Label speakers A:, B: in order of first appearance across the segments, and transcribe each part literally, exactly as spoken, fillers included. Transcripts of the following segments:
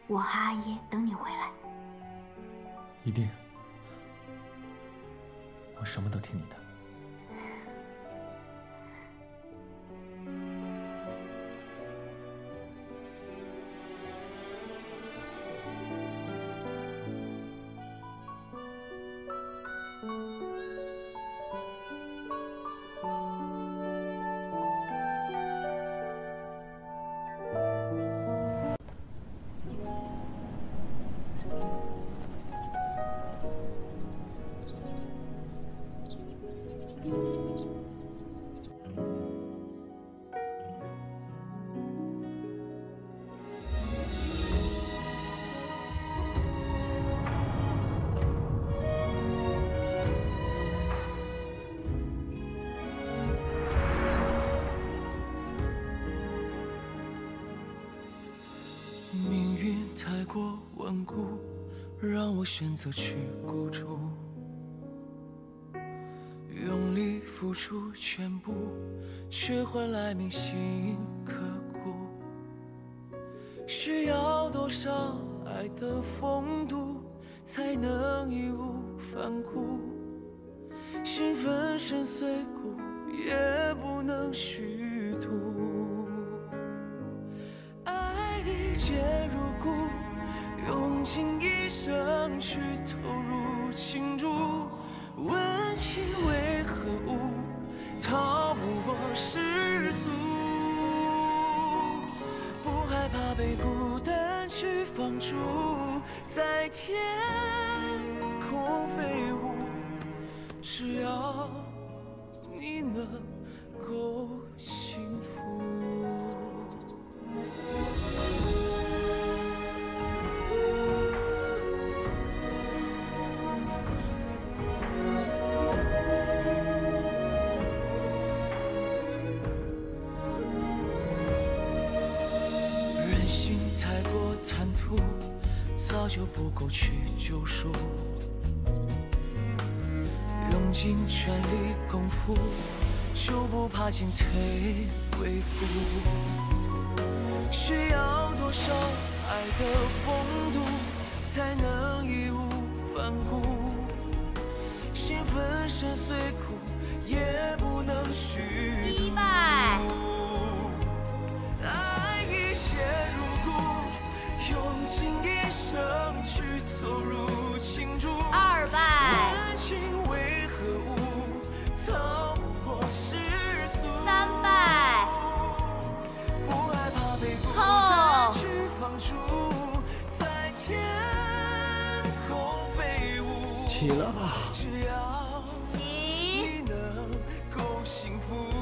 A: 我和阿爷等你回来。
B: 一定，我什么都听你的。
C: 命运太过顽固，让我选择去孤注，用力付出全部，却换来铭心刻骨。需要多少爱的风度，才能义无反顾？心粉身碎骨，也不能虚度。爱一见如故，用尽一生去投入情注。问情为何物，逃不过世俗。不害怕被孤单去放逐，在天空飞舞。只要你能够幸福。人心太过贪图，早就不够去救赎。用尽全力功夫，就不怕进退维谷。需要多少爱的风度，才能义无反顾？心粉身碎骨，也不能虚度。爱一见如故，用尽一生去投入情注。
A: 二拜。
C: 问情为何物，逃不过世俗。
A: 三拜。
C: 不害怕被孤单去放逐，在天空飞舞。
B: 起了吧。
C: 只要你能够幸福。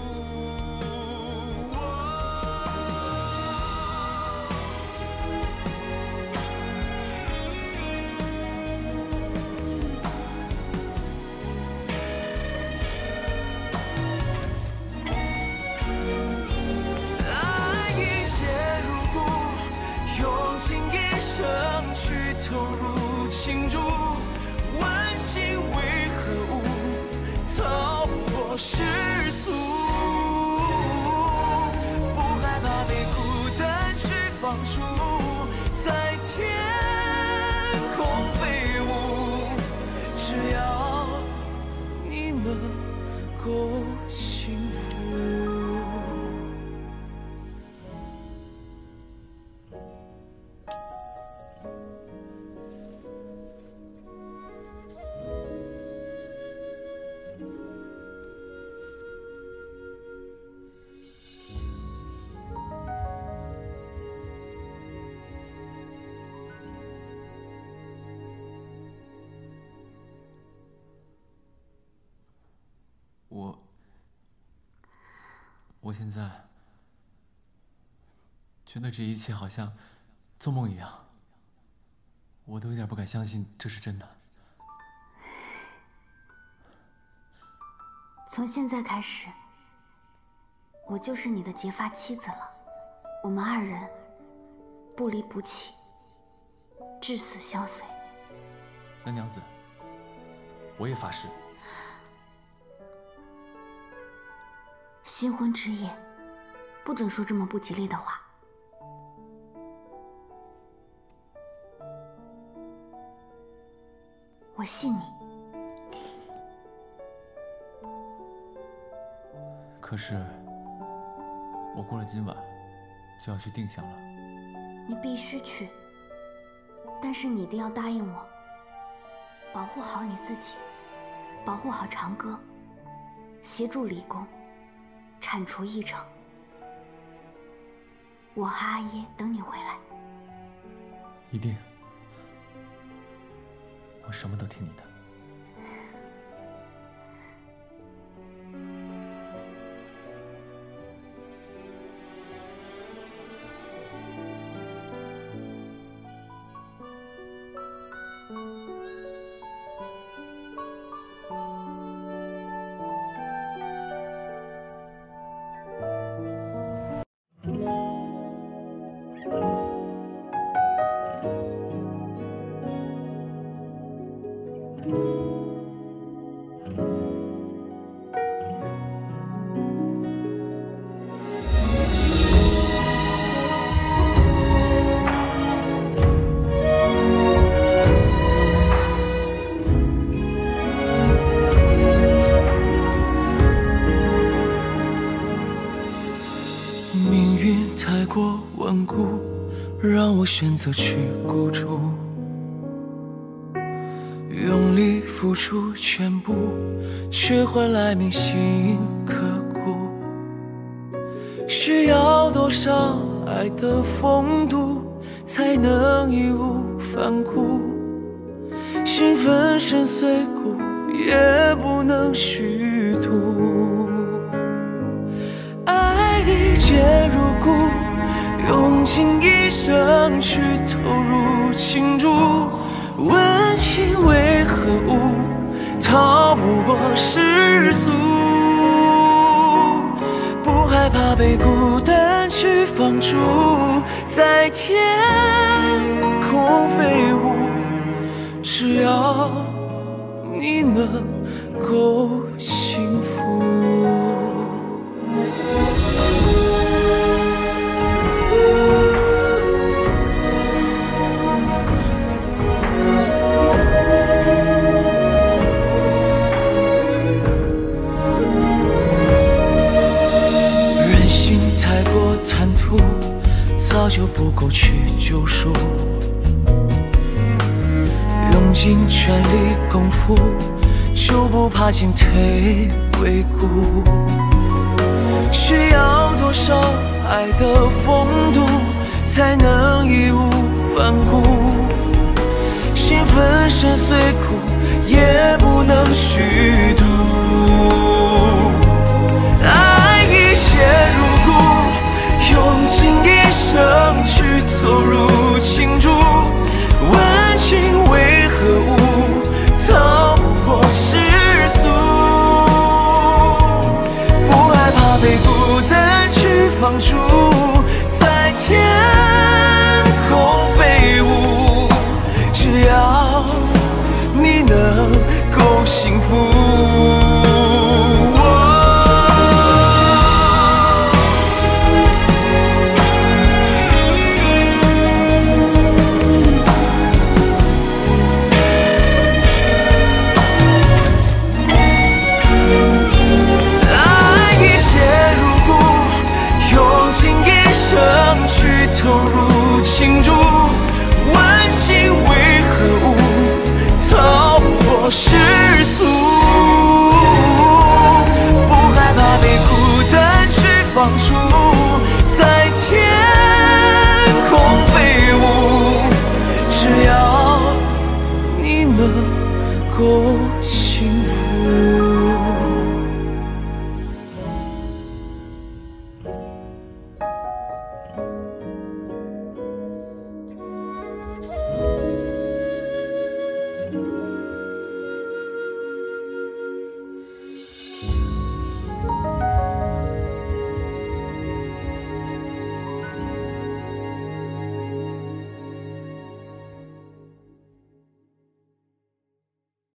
C: 投入情注，问心为何物，逃不过世俗。不害怕被孤单去放逐，在天空飞舞。只要你能够幸福。
B: 我，我现在觉得这一切好像做梦一样，我都有点不敢相信这是真的。
A: 从现在开始，我就是你的结发妻子了。我们二人不离不弃，至死相随。
B: 那娘子，我也发誓。
A: 新婚之夜，不准说这么不吉利的话。 信你。
B: 可是，我过了今晚就要去定襄了。
A: 你必须去，但是你一定要答应我，保护好你自己，保护好长歌，协助李公铲除异常。我和阿耶等你回来。
B: 一定，我什么都听你的。
C: 命运太过顽固，让我选择去孤注，用力付出全部，却换来铭心刻骨。需要多少爱的风度，才能义无反顾？心粉身碎骨，也不能虚度。爱一见如故，用尽一生去投入倾注。问情为何物，逃不过世俗。不害怕被孤单去放逐，在天空飞舞。只要你能够幸福。人心太过贪图，早就不够去救赎。用尽全力功夫，就不怕进退维谷。需要多少爱的风度，才能义无反顾？心粉身碎骨，也不能虚度。爱一切如故，用尽一生去投入倾注。